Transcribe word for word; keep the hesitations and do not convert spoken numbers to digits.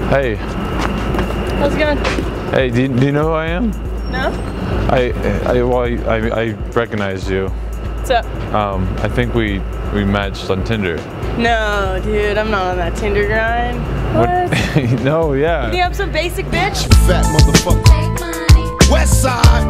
Hey. How's it going? Hey, do you, do you know who I am? No? I, I, well, I, I, I recognize you. What's up? Um, I think we, we matched on Tinder. No, dude, I'm not on that Tinder grind. What? No, yeah. You think I'm some basic bitch? Fat motherfucker. West side.